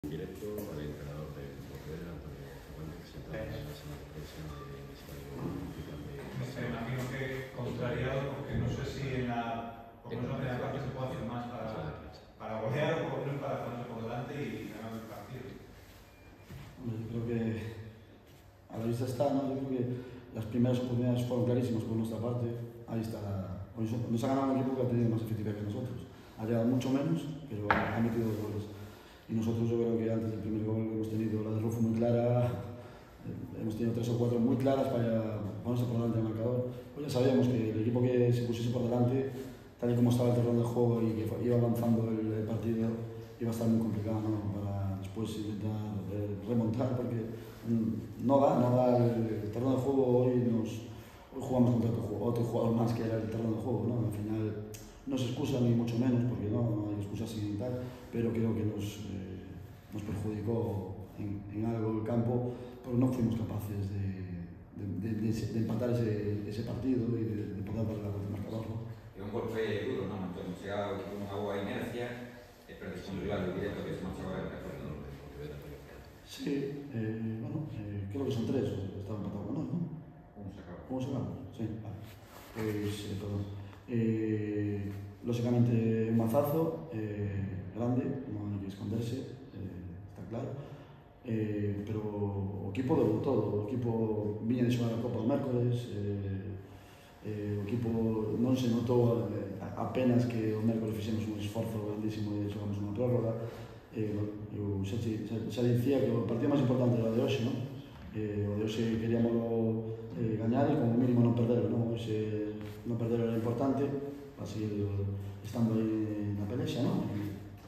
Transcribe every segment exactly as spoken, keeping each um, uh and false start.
Directo al entrenador del Pontevedra, Antonio Fernández, sentado en la sala de prensa de Estadio Municipal de... Me imagino que contrariado, porque no sé si en la, por lo menos en la primera parte se puede hacer más para, para golear o por lo menos para ponerse por delante y ganar el partido. Yo creo que a la vista está, ¿no? Yo creo que las primeras oportunidades fueron clarísimas por nuestra parte. Ahí está, nos ha ganado un equipo que ha tenido más efectividad que nosotros. Ha llegado mucho menos, pero ha metido dos goles. Y nosotros, yo creo que antes del primer gol hemos tenido la de Rufo muy clara, hemos tenido tres o cuatro muy claras para ponerse por delante del marcador. Pues ya sabíamos que el equipo que se pusiese por delante, tal y como estaba el terreno de juego y que iba avanzando el, el partido, iba a estar muy complicado, ¿no? Para después intentar eh, remontar, porque mm, no da, no da el, el terreno de juego. Hoy, nos, hoy jugamos contra otro, otro jugador más que era el terreno de juego, ¿no? Al final no se excusa ni mucho menos, porque no, no hay excusas y tal, pero creo que nos, eh, nos perjudicó en, en algo el campo, porque no fuimos capaces de, de, de, de, de empatar ese, ese partido y de, de poder darle la vuelta al marcador, ¿no? É un golpe duro, non? Entón, chega unha boa inercia e perdes un rival directo que se marcha agora el corredor de Pontevedra. Sí, eh, bueno, eh, creo que son tres, estaban empatados con nosotros, ¿no? Un sacado. ¿Cómo se llama? Sí, vale. Pues, eh, perdón. Eh, lógicamente un mazazo eh, grande, no hay que esconderse, eh, está claro, eh, pero o equipo deu todo, o equipo viña de xogar a Copa do Mércores, eh, eh, o equipo non se notou eh, apenas que o Mércores fixemos un esforzo grandísimo e xogamos unha prórroga. eh, eu xa, xa, xa dicía que o partido máis importante era o de hoxe, non? Eh, o de hoxe queríamos eh, gañar e como mínimo non perderlo, non? Hoxe non perderlo era importante para seguir estando aí na pelexa, non? E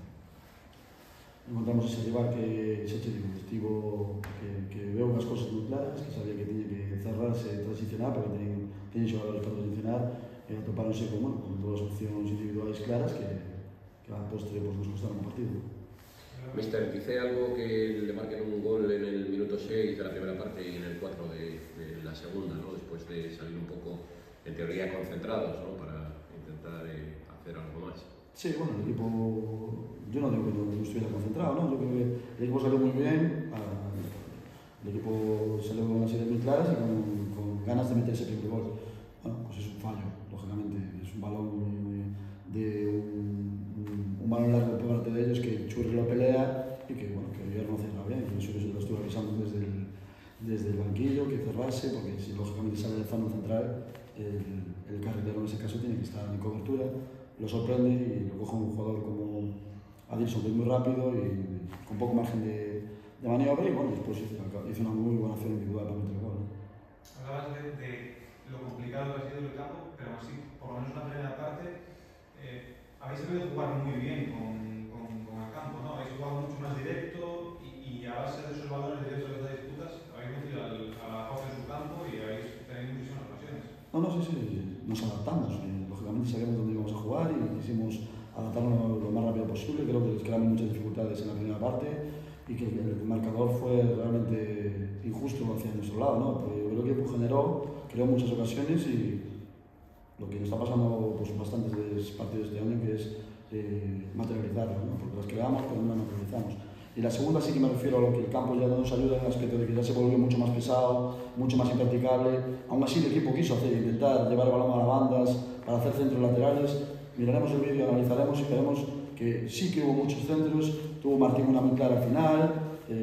encontramos ese rival que xa che digo, estivo, que, que veu as cousas moi claras, que sabía que tiña que cerrarse e transicionar, porque teñen, teñen xogadores para transicionar, e atopáronse con, bueno, con todas as opcións individuais claras que, que a postre pues, nos costaron o partido. Mister, dice algo que le marquen un gol en el minuto seis de la primera parte y en el cuatro de, de la segunda, ¿no? Después de salir un poco, en teoría, concentrados, ¿no? Para intentar eh, hacer algo más. Sí, bueno, el equipo, yo no digo que no, no estuviera concentrado, ¿no? Yo creo que el equipo salió muy bien, el equipo salió con unas ideas muy claras y con, con ganas de meterse el primer gol. Bueno, pues es un fallo, lógicamente, es un balón de un, un, un balón largo por parte de ellos que Churri lo pelea y que, bueno, que Villar no cerraba bien, y eso yo lo estuve avisando desde el, desde el banquillo, que cerrase, porque si lógicamente sale de zona central, el, el carrilero en ese caso tiene que estar en cobertura. Lo sorprende y lo coge un jugador como Adilson, que es muy rápido y con poco margen de, de maniobra, y bueno, después hizo una, hizo una muy buena acción individual para meter el gol, ¿no? Hablabas de, de lo complicado que ha sido el campo, pero así, por lo menos en la primera parte, eh, habéis sabido jugar muy bien con, con, con el campo, ¿no? Habéis jugado mucho más directo y, y a base de esos balones directos de las disputas, habéis metido al, a la J en su campo y habéis tenido muchísimas ocasiones. No, no, sí, sí, nos adaptamos. Eh, lógicamente sabíamos dónde íbamos a jugar y quisimos adaptarnos lo más rápido posible. Creo que les creamos muchas dificultades en la primera parte y que el marcador fue realmente injusto hacia nuestro lado, ¿no? Porque creo que el equipo generó, creó muchas ocasiones y lo que nos está pasando pues, bastantes partidos de año, que es eh, materializarlo, ¿no? Porque las creamos pero no las materializamos. Y la segunda sí que me refiero a lo que el campo ya nos ayuda en el aspecto de que ya se volvió mucho más pesado, mucho más impracticable. Aún así el equipo quiso hacer, intentar llevar el balón a las bandas para hacer centros laterales. Miraremos el vídeo, analizaremos y veremos que sí que hubo muchos centros. Tuvo Martín una muy clara al final,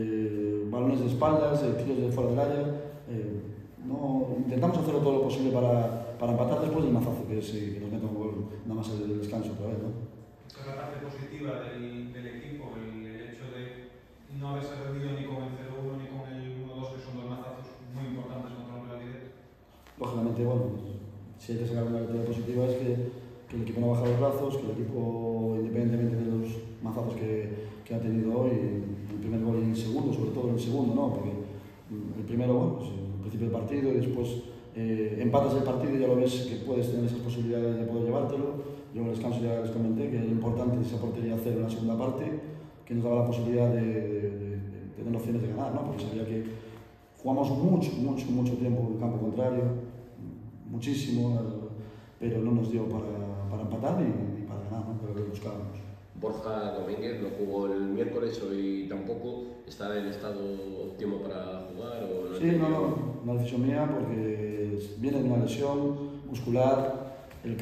eh, balones de espaldas, eh, tiros de fuera del área. Eh, no, intentamos hacerlo todo lo posible para, para empatar después del mazazo, que es eh, que nos meta un gol nada más el descanso otra vez, ¿no? Esa es la parte positiva del, del equipo, el, el hecho de no haberse rendido ni con el cero uno ni con el uno dos, que son dos mazazos muy importantes contra un rival directo. Lógicamente, bueno, si hay que sacar una lectura positiva es que, que el equipo no ha bajado los brazos, que el equipo, independientemente de los mazazos que, que ha tenido hoy, el primer gol y el segundo, sobre todo el segundo, ¿no? Porque el primero, bueno, pues el principio del partido y después eh, empatas el partido y ya lo ves que puedes tener esas posibilidades de poder llevártelo. Yo en el descanso ya les comenté que era importante esa portería cero en la segunda parte, que nos daba la posibilidad de, de, de, de tener opciones de ganar, ¿no? Porque sabía que jugamos mucho, mucho, mucho tiempo en el campo contrario, muchísimo, pero no nos dio para, para empatar ni, ni para ganar, ¿no? Pero lo buscábamos. Borja Domínguez no jugó el miércoles, hoy tampoco. ¿Está en estado óptimo para jugar? O no? Sí, no, no, una decisión mía porque viene de una lesión muscular, el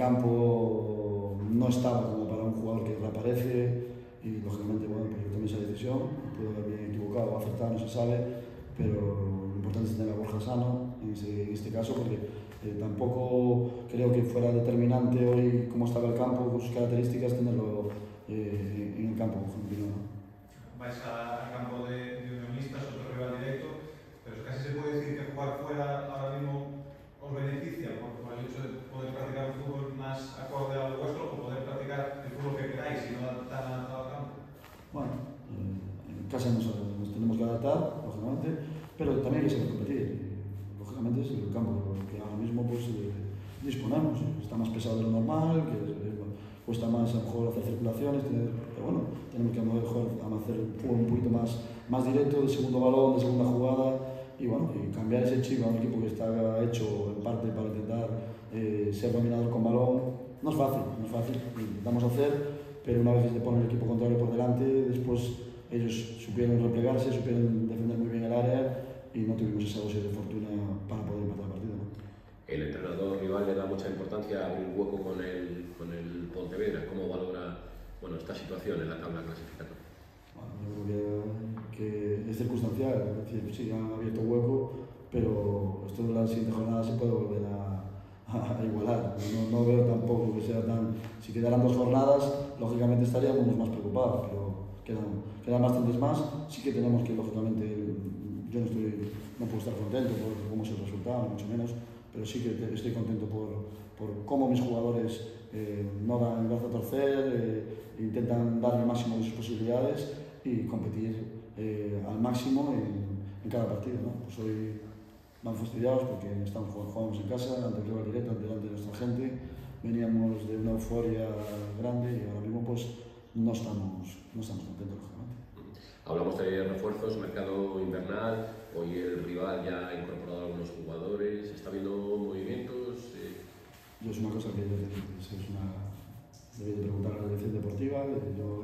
campo no estaba como para un jugador que reaparece y lógicamente, bueno, pues yo tomé esa decisión, puedo haberme equivocado o acertado, no se sabe, pero lo importante es tener a Borja sano en, ese, en este caso porque eh, tampoco creo que fuera determinante hoy cómo estaba el campo, sus características, tenerlo eh, en el campo, por ejemplo, ¿no? Vais al campo de, de Unionistas, otro rival directo, pero casi se puede decir que jugar fuera ahora mismo os beneficia por, por el hecho de poder practicar un fútbol más acorde al vuestro o poder practicar el fútbol que queráis y no tan adaptado al campo. Bueno, eh, en casa nos, nos tenemos que adaptar, lógicamente, pero también hay que saber competir. Y, lógicamente es el campo que ahora mismo pues, eh, disponemos, está más pesado de lo normal, que eh, cuesta más a lo mejor hacer circulaciones, tener, pero bueno, tenemos que a lo mejor hacer un fútbol un poquito más, más directo, de segundo balón, de segunda jugada, y bueno, y cambiar ese chip a un equipo que está hecho en parte para intentar eh, ser dominador con balón, no es fácil, no es fácil, lo intentamos hacer, pero una vez que se pone el equipo contrario por delante, después ellos supieron replegarse, supieron defender muy bien el área y no tuvimos esa dosis de fortuna para poder empatar el partido, ¿no? El entrenador rival le da mucha importancia a abrir hueco con el, con el Pontevedra. ¿Cómo valora, bueno, esta situación en la tabla clasificatoria? Bueno, yo creo que, que es circunstancial, es decir, sí, han abierto hueco, pero esto de la siguiente jornada se puede volver a, a, a igualar. No, no veo tampoco que sea tan... Si quedaran dos jornadas, lógicamente estaríamos más preocupados, pero quedan, quedan bastantes más. Sí que tenemos que, lógicamente, yo no, estoy, no puedo estar contento por cómo es el resultado, mucho menos, pero sí que estoy contento por, por cómo mis jugadores eh, no dan el brazo a torcer, eh, intentan dar el máximo de sus posibilidades y competir eh, al máximo en, en cada partido, ¿no? Pues hoy van fastidiados porque estamos jugando en casa, ante el rival directo, delante de nuestra gente, veníamos de una euforia grande y ahora mismo pues no estamos, no estamos contentos, lógicamente. Hablamos de refuerzos, mercado invernal, hoy el rival ya ha incorporado a algunos jugadores, ¿está habiendo movimientos? Eh... Yo es una cosa que es una, debéis preguntar a la dirección deportiva, yo,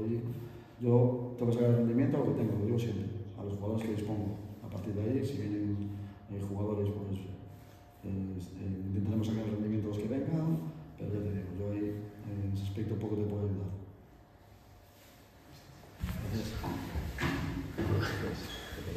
yo tengo que sacar el rendimiento a lo que tengo, lo digo siempre, a los jugadores que dispongo. A partir de ahí, si vienen eh, jugadores pues,